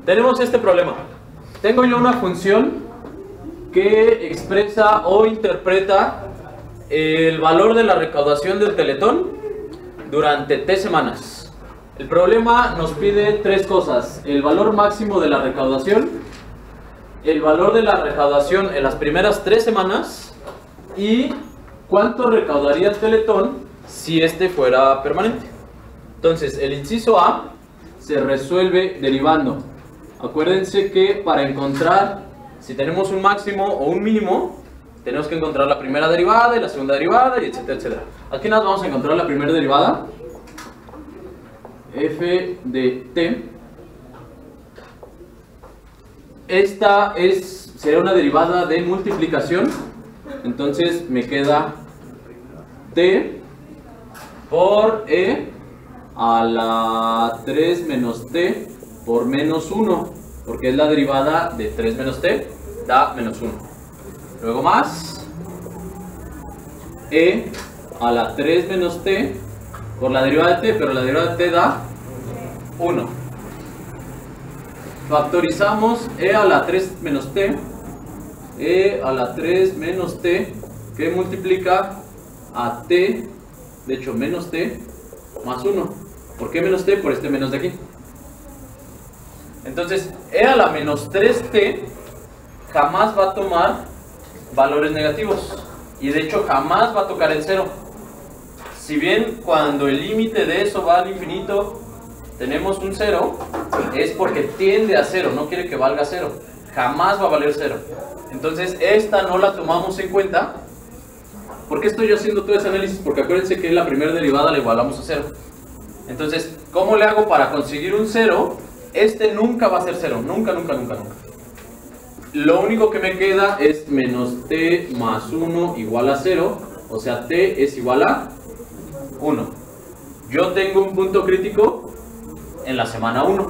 Tenemos este problema. Tengo yo una función que expresa o interpreta el valor de la recaudación del Teletón durante T semanas. El problema nos pide tres cosas: el valor máximo de la recaudación, el valor de la recaudación en las primeras 3 semanas y cuánto recaudaría el Teletón si este fuera permanente. Entonces, el inciso A se resuelve derivando. Acuérdense que para encontrar si tenemos un máximo o un mínimo, tenemos que encontrar la primera derivada y la segunda derivada, y etcétera, etcétera. Aquí nos vamos a encontrar la primera derivada, f de t. Esta será una derivada de multiplicación, entonces me queda t por e a la 3 menos t por menos 1, porque es la derivada de 3 menos t, da menos 1. Luego más e a la 3 menos t por la derivada de t, pero la derivada de t da 1. Factorizamos e a la 3 menos t, e a la 3 menos t, que multiplica a t, de hecho menos t, más 1. ¿Por qué menos t? Por este menos de aquí. Entonces, e a la menos 3t jamás va a tomar valores negativos. Y de hecho jamás va a tocar el 0. Si bien cuando el límite de eso va al infinito tenemos un 0, es porque tiende a 0, no quiere que valga 0. Jamás va a valer 0. Entonces esta no la tomamos en cuenta. ¿Por qué estoy haciendo todo ese análisis? Porque acuérdense que la primera derivada la igualamos a 0. Entonces, ¿cómo le hago para conseguir un 0? Este nunca va a ser 0, nunca, nunca, nunca, nunca. Lo único que me queda es menos t más 1 igual a 0, o sea, t es igual a 1. Yo tengo un punto crítico en la semana 1.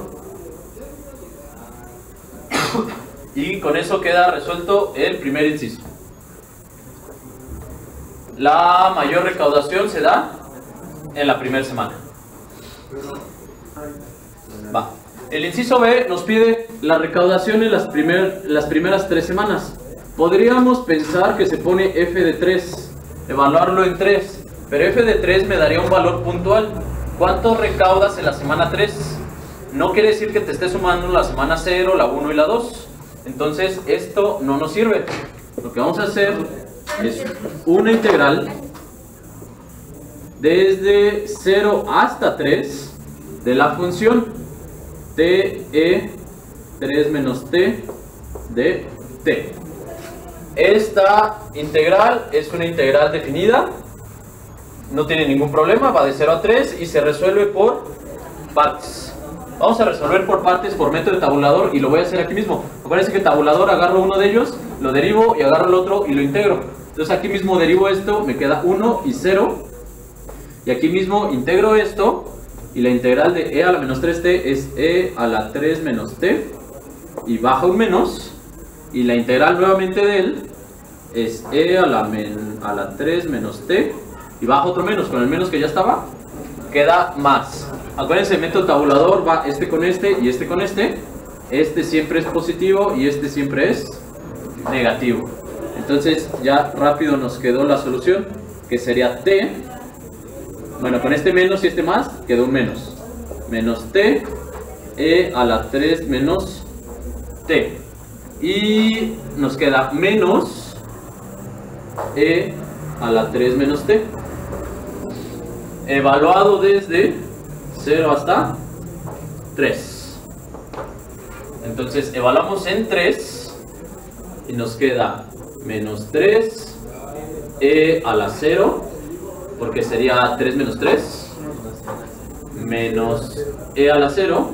Y con eso queda resuelto el primer inciso. La mayor recaudación se da en la primera semana. Va. El inciso B nos pide la recaudación en las primeras 3 semanas. Podríamos pensar que se pone f de 3, evaluarlo en 3, pero f de 3 me daría un valor puntual. ¿Cuánto recaudas en la semana 3? No quiere decir que te estés sumando la semana 0, la 1 y la 2. Entonces esto no nos sirve. Lo que vamos a hacer es una integral desde 0 hasta 3 de la función te 3 menos t de t. Esta integral es una integral definida, no tiene ningún problema, va de 0 a 3 y se resuelve por partes. Vamos a resolver por partes por método de tabulador y lo voy a hacer aquí mismo. Acuérdense que tabulador agarro uno de ellos, lo derivo y agarro el otro y lo integro. Entonces aquí mismo derivo esto, me queda 1 y 0. Y aquí mismo integro esto. Y la integral de e a la menos 3t es e a la 3 menos t. Y baja un menos. Y la integral nuevamente de él es e a la 3 menos t. Y baja otro menos. Con el menos que ya estaba, queda más. Acuérdense, el método tabulador va este con este y este con este. Este siempre es positivo y este siempre es negativo. Entonces ya rápido nos quedó la solución, que sería t. Bueno, con este menos y este más, quedó un menos. Menos t, e a la 3 menos t. Y nos queda menos e a la 3 menos t. Evaluado desde 0 hasta 3. Entonces evaluamos en 3 y nos queda menos 3 e a la 0. Porque sería 3 menos 3 menos e a la 0.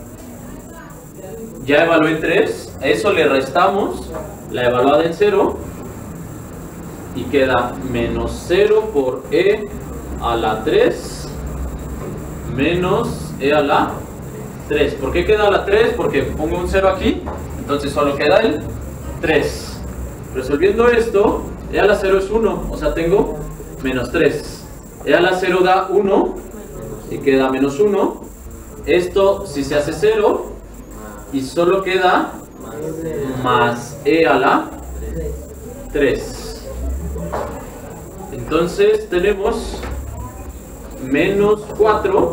Ya evalué en 3, a eso le restamos la evaluada en 0 y queda menos 0 por e a la 3 menos e a la 3. ¿Por qué queda la 3? Porque pongo un 0 aquí, entonces solo queda el 3. Resolviendo esto, e a la 0 es 1, o sea tengo menos 3. E a la 0 da 1 y queda menos 1. Esto si se hace 0 y solo queda más e a la 3. Entonces tenemos menos 4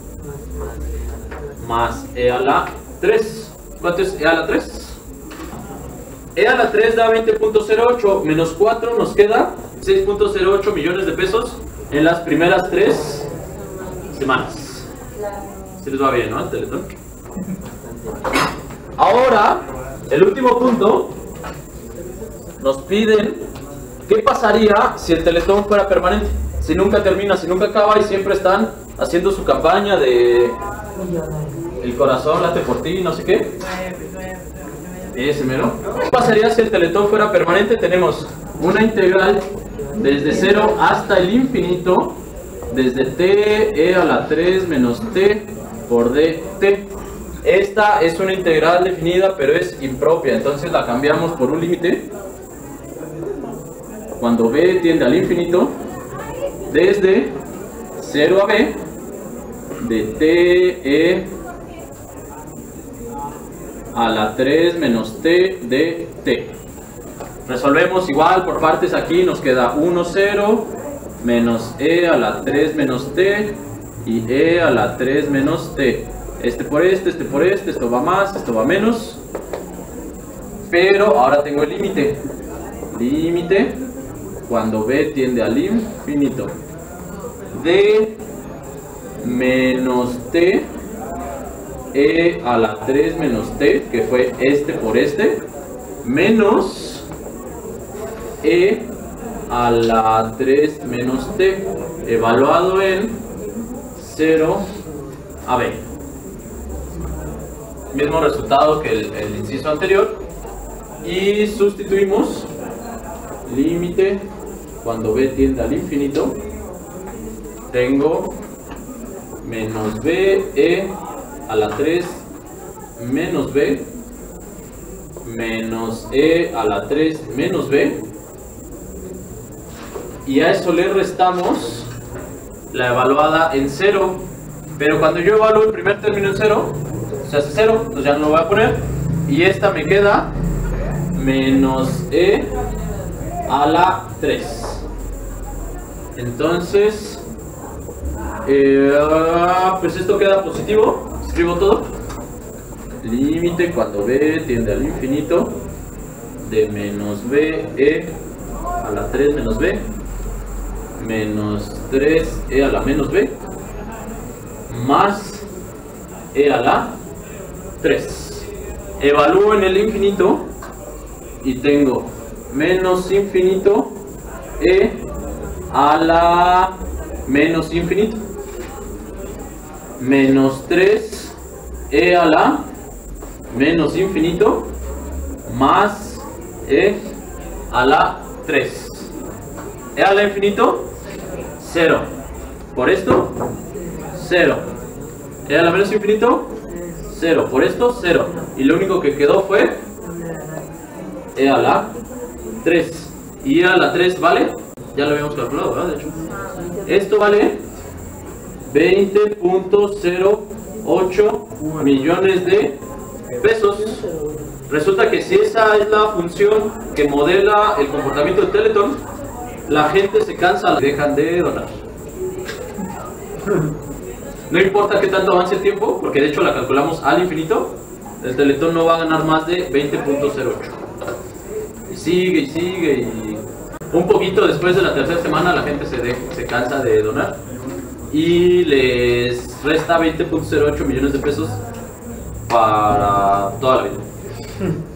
más e a la 3. ¿Cuánto es e a la 3? E a la 3 da 20.08, menos 4 nos queda 6.08 millones de pesos en las primeras 3 semanas. Si les va bien, ¿no? El Teletón. Ahora, el último punto, nos piden qué pasaría si el Teletón fuera permanente. Si nunca termina, si nunca acaba y siempre están haciendo su campaña de el corazón late por ti, no sé qué. Ese mero. ¿Qué pasaría si el Teletón fuera permanente? Tenemos una integral desde 0 hasta el infinito, desde t e a la 3 menos t por dt. Esta es una integral definida, pero es impropia, entonces la cambiamos por un límite cuando b tiende al infinito, desde 0 a b de t e a la 3 menos t de t. Resolvemos igual por partes. Aquí nos queda 1, 0 menos e a la 3 menos t y e a la 3 menos t. Este por este, esto va más, esto va menos. Pero ahora tengo el límite. Límite cuando b tiende al infinito de menos t e a la 3 menos t, que fue este por este, menos e a la 3 menos t, evaluado en 0 a b. Mismo resultado que el inciso anterior. Y sustituimos límite cuando b tiende al infinito. Tengo menos b e a la 3 menos b menos e a la 3 menos b, y a eso le restamos la evaluada en 0, pero cuando yo evalúo el primer término en 0 se hace 0, entonces ya no lo voy a poner, y esta me queda menos e a la 3. Entonces pues esto queda positivo. Escribo todo. Límite cuando b tiende al infinito de menos b e a la 3 menos b menos 3 e a la menos b más e a la 3. Evalúo en el infinito y tengo menos infinito e a la menos infinito menos 3 e a la menos infinito más e a la 3. E a la infinito 0. Por esto 0. E a la menos infinito 0. Por esto 0. Y lo único que quedó fue e a la 3. Y e a la 3 vale, ya lo habíamos calculado, ¿verdad? De hecho, esto vale 20.08 millones de pesos. Resulta que si esa es la función que modela el comportamiento del Teletón, la gente se cansa y dejan de donar. No importa qué tanto avance el tiempo, porque de hecho la calculamos al infinito, el Teletón no va a ganar más de 20.08. Y sigue y sigue, y un poquito después de la tercera semana la gente se cansa de donar y les resta 20.08 millones de pesos para toda la vida.